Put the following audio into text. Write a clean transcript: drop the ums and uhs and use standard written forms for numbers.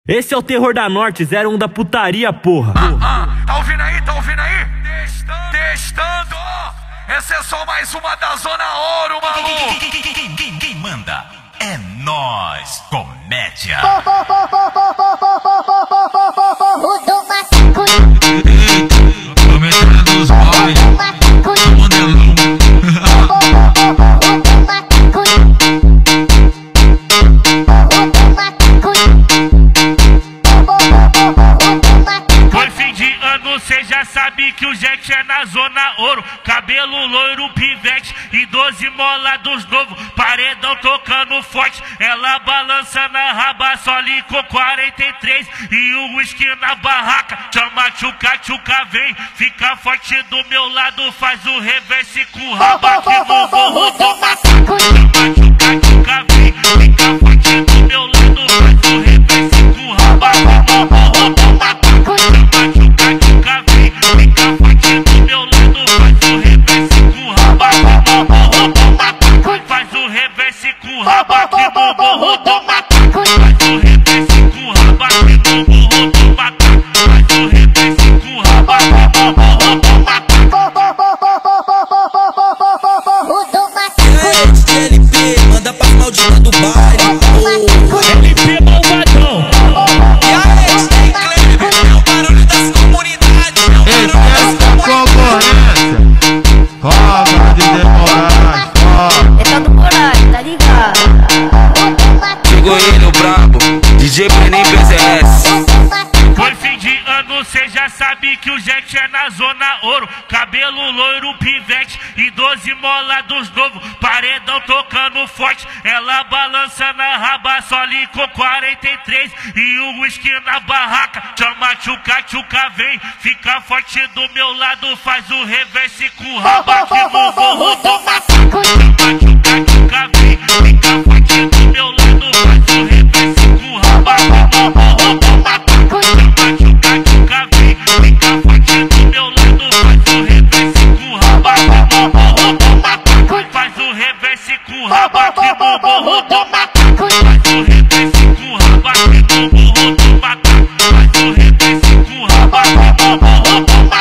Esse é o Terror da Norte, 01 da putaria, porra. Tá ouvindo aí? Tá ouvindo aí? Testando. Essa é só mais uma da Zona Ouro, maluco. Quem manda é nós, comédia. Comédia dos boys, modelão. Foi fim de ano, cê já sabe que o Jack é na Zona Ouro. Cabelo loiro, pivete e 12 mola dos novos. Paredão tocando forte, ela balança na raba, só com 43 e o uísque na barraca. Chama tchuca, tchuca, vem, fica forte do meu lado, faz o reverse com o raba aqui no morro do macaco. Chama tchuca, tchuca, vem, fica forte do meu lado, faz o reverse com o raba aqui no morro do macaco. Chama tchuca, tchuca, vem, fica forte do meu lado, faz o reverse com o raba aqui no morro do macaco. Faz o reverse com o raba aqui no morro do macaco. Faz o reverse com o raba aqui no morro do macaco. Faz o reverse com o raba aqui no morro do macaco. LP, manda pra maldita do baile. LP malvadão. E aí, tem Kleber, é o barulho das comunidades. Esquece a concorrência. Roga de demorar. É todo moral, tá ligado? Chegou ele, o brabo, DJ Brenin PZS. Foi fim de ano, cê já sabe que o Jack é na Zona Ouro. Cabelo loiro, pivete e 12 mola dos novos. Paredão tocando forte, ela balança na raba, só com 43 e o uísque na barraca. Chama tchuca, tchuca, vem, fica forte do meu lado, faz o reverse com o raba aqui no morro do macaco. Chama tchuca, tchuca, vem, fica forte do meu lado, faz o reverse com o raba aqui no morro do macaco. Chama tchuca, tchuca, vem, fica forte do meu lado, faz o reverse com o raba aqui no morro do macaco. Faz o reverse com o raba aqui no morro do macaco. Faz o reverse com o raba aqui no morro do macaco. Faz o reverse com o raba aqui no morro do macaco.